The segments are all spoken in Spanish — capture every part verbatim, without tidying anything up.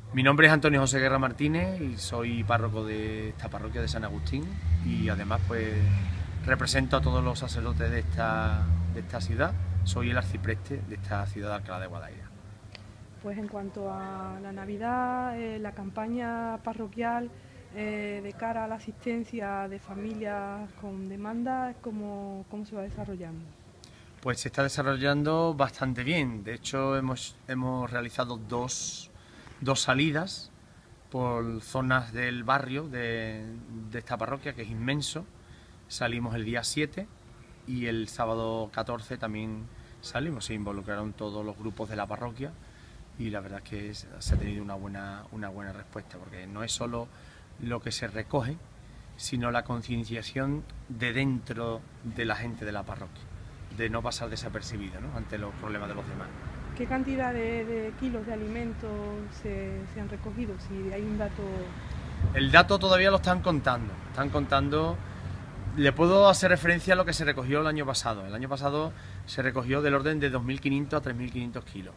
Mi nombre es Antonio José Guerra Martínez y soy párroco de esta parroquia de San Agustín y además pues represento a todos los sacerdotes de esta, de esta ciudad. Soy el arcipreste de esta ciudad de Alcalá de Guadaira. Pues en cuanto a la Navidad, eh, la campaña parroquial eh, de cara a la asistencia de familias con demanda, ¿cómo, cómo se va desarrollando? Pues se está desarrollando bastante bien. De hecho hemos, hemos realizado dos, dos salidas por zonas del barrio de, de esta parroquia, que es inmenso. Salimos el día siete y el sábado catorce también salimos. Se involucraron todos los grupos de la parroquia y la verdad es que se ha tenido una buena, una buena respuesta, porque no es solo lo que se recoge, sino la concienciación de dentro de la gente de la parroquia, de no pasar desapercibido, ¿no?, ante los problemas de los demás. ¿Qué cantidad de, de kilos de alimentos se, se han recogido? Si hay un dato... El dato todavía lo están contando, están contando... Le puedo hacer referencia a lo que se recogió el año pasado. El año pasado se recogió del orden de dos mil quinientos a tres mil quinientos kilos.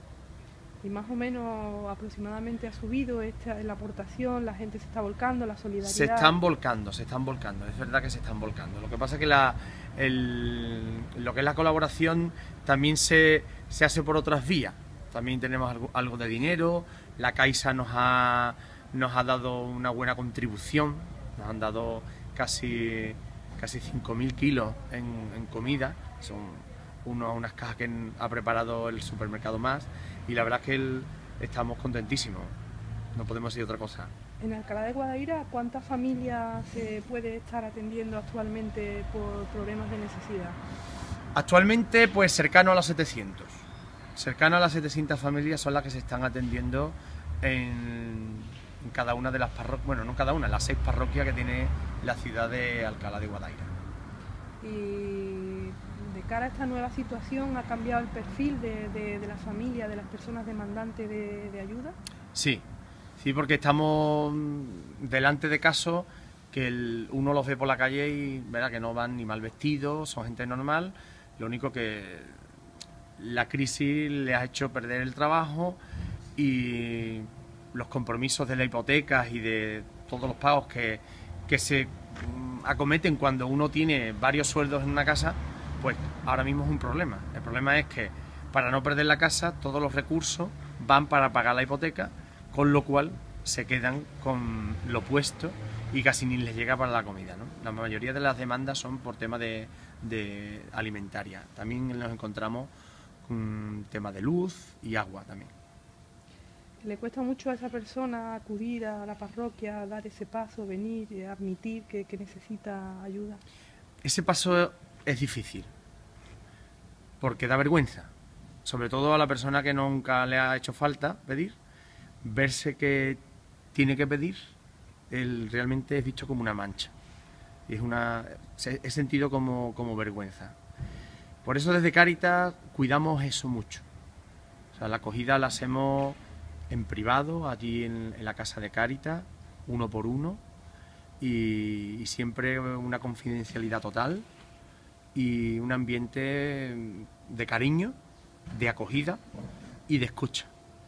Y más o menos aproximadamente ha subido esta, la aportación, la gente se está volcando, la solidaridad... Se están volcando, se están volcando, es verdad que se están volcando. Lo que pasa es que la, el, lo que es la colaboración también se, se hace por otras vías. También tenemos algo, algo de dinero, la Caixa nos ha, nos ha dado una buena contribución, nos han dado casi, casi cinco mil kilos en, en comida, son uno, unas cajas que ha preparado el supermercado Más, y la verdad es que el, estamos contentísimos, no podemos decir otra cosa. En Alcalá de Guadaira, ¿cuántas familias se puede estar atendiendo actualmente por problemas de necesidad? Actualmente pues cercano a los setecientos, cercano a las setecientas familias son las que se están atendiendo en, en cada una de las parroquias, bueno, no cada una, las seis parroquias que tiene la ciudad de Alcalá de Guadaira. Y de cara a esta nueva situación, ¿ha cambiado el perfil de, de, de la familia, de las personas demandantes de, de ayuda? Sí, sí, porque estamos delante de casos que el, uno los ve por la calle y verá que no van ni mal vestidos, son gente normal, lo único que la crisis les ha hecho perder el trabajo y los compromisos de la hipoteca y de todos los pagos que, que se acometen cuando uno tiene varios sueldos en una casa, pues ahora mismo es un problema. El problema es que para no perder la casa todos los recursos van para pagar la hipoteca, con lo cual se quedan con lo puesto y casi ni les llega para la comida, ¿no? La mayoría de las demandas son por tema de, de alimentaria. También nos encontramos con tema de luz y agua también. ¿Le cuesta mucho a esa persona acudir a la parroquia, dar ese paso, venir, admitir que, que necesita ayuda? Ese paso es difícil, porque da vergüenza, sobre todo a la persona que nunca le ha hecho falta pedir, verse que tiene que pedir, él realmente es visto como una mancha, y es una, es sentido como, como vergüenza. Por eso desde Cáritas cuidamos eso mucho. O sea, la acogida la hacemos en privado, allí en, en la casa de Cáritas, uno por uno, y, y siempre una confidencialidad total y un ambiente de cariño, de acogida y de escucha.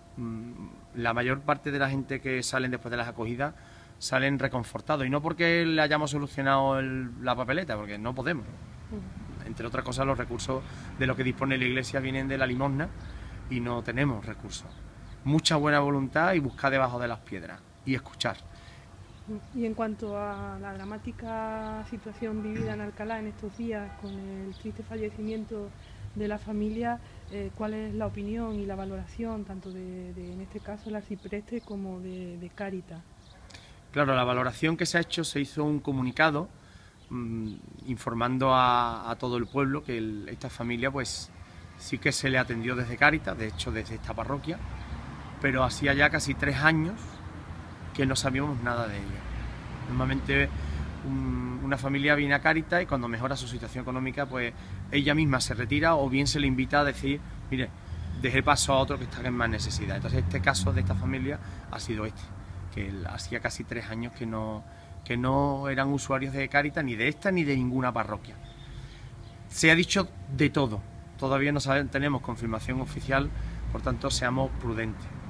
La mayor parte de la gente que salen después de las acogidas salen reconfortados, y no porque le hayamos solucionado el, la papeleta, porque no podemos. Entre otras cosas, los recursos de lo que dispone la Iglesia vienen de la limosna y no tenemos recursos. Mucha buena voluntad y buscar debajo de las piedras y escuchar. Y en cuanto a la dramática situación vivida en Alcalá en estos días, con el triste fallecimiento de la familia, eh, ¿cuál es la opinión y la valoración tanto de, de en este caso, el arcipreste, como de, de Cáritas? Claro, la valoración que se ha hecho, se hizo un comunicado mmm, informando a, a todo el pueblo que el, esta familia pues sí que se le atendió desde Cáritas, de hecho desde esta parroquia, pero hacía ya casi tres años que no sabíamos nada de ella. Normalmente un, una familia viene a Cáritas y cuando mejora su situación económica, pues ella misma se retira o bien se le invita a decir, mire, deje paso a otro que está en más necesidad. Entonces este caso de esta familia ha sido este, que hacía casi tres años que no, que no eran usuarios de Cáritas, ni de esta ni de ninguna parroquia. Se ha dicho de todo, todavía no saben, tenemos confirmación oficial, por tanto seamos prudentes.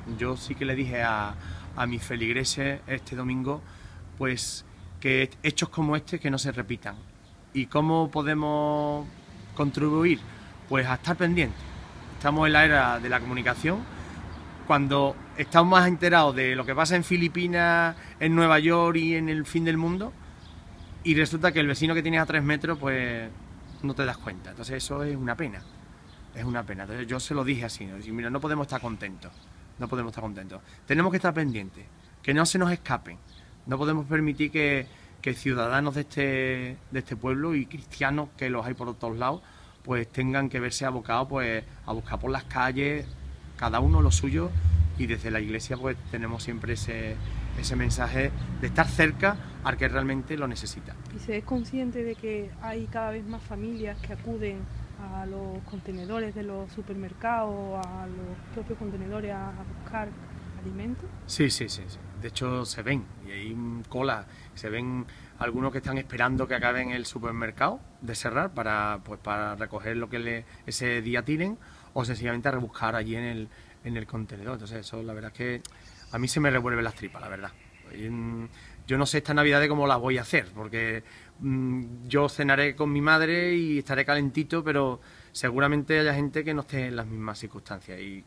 Yo sí que le dije a, a mis feligreses este domingo, pues que hechos como este que no se repitan. ¿Y cómo podemos contribuir? Pues a estar pendientes. Estamos en la era de la comunicación. Cuando estamos más enterados de lo que pasa en Filipinas, en Nueva York y en el fin del mundo, y resulta que el vecino que tienes a tres metros, pues no te das cuenta. Entonces eso es una pena, es una pena. Entonces yo se lo dije así, ¿no? Decir, mira, no podemos estar contentos, no podemos estar contentos. Tenemos que estar pendientes, que no se nos escapen. No podemos permitir que, que ciudadanos de este, de este pueblo y cristianos, que los hay por todos lados, pues tengan que verse abocados pues, a buscar por las calles, cada uno lo suyo, y desde la iglesia pues tenemos siempre ese, ese mensaje de estar cerca al que realmente lo necesita. ¿Y se es consciente de que hay cada vez más familias que acuden a los contenedores de los supermercados, a los propios contenedores a, a buscar alimentos? Sí, sí, sí, sí. De hecho se ven, y hay cola, se ven algunos que están esperando que acaben el supermercado de cerrar para, pues, para recoger lo que le, ese día tienen, o sencillamente a rebuscar allí en el, en el contenedor. Entonces eso la verdad es que a mí se me revuelven las tripas, la verdad. Yo no sé esta Navidad de cómo las voy a hacer, porque mmm, yo cenaré con mi madre y estaré calentito, pero seguramente haya gente que no esté en las mismas circunstancias. Y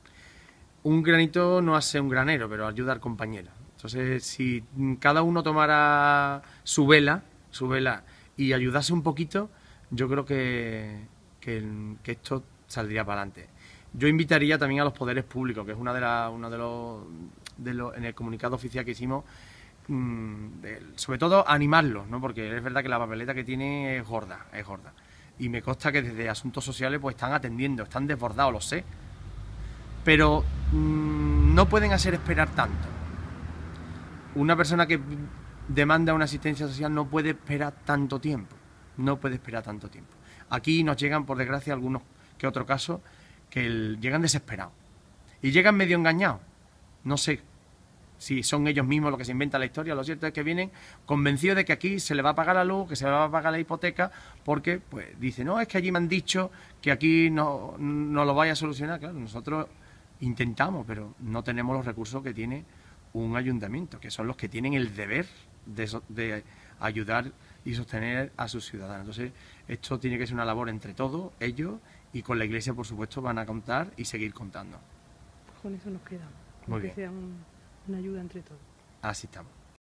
un granito no hace un granero, pero ayuda al compañero. Entonces, si cada uno tomara su vela, su vela y ayudase un poquito, yo creo que, que, que esto saldría para adelante. Yo invitaría también a los poderes públicos, que es una de las, uno de los, de los, en el comunicado oficial que hicimos, mmm, de, sobre todo animarlos, ¿no? Porque es verdad que la papeleta que tiene es gorda, es gorda. Y me consta que desde Asuntos Sociales pues están atendiendo, están desbordados, lo sé. Pero mmm, no pueden hacer esperar tanto. Una persona que demanda una asistencia social no puede esperar tanto tiempo, no puede esperar tanto tiempo. Aquí nos llegan, por desgracia, algunos que otros casos que el, llegan desesperados y llegan medio engañados. No sé si son ellos mismos los que se inventan la historia. Lo cierto es que vienen convencidos de que aquí se le va a pagar la luz, que se le va a pagar la hipoteca, porque pues dicen, no, es que allí me han dicho que aquí no, no lo vaya a solucionar. Claro, nosotros intentamos, pero no tenemos los recursos que tiene un ayuntamiento, que son los que tienen el deber de, de ayudar y sostener a sus ciudadanos. Entonces, esto tiene que ser una labor entre todos, ellos, y con la Iglesia, por supuesto, van a contar y seguir contando. Pues con eso nos quedamos, Muy bien. que sea un, una ayuda entre todos. Así estamos.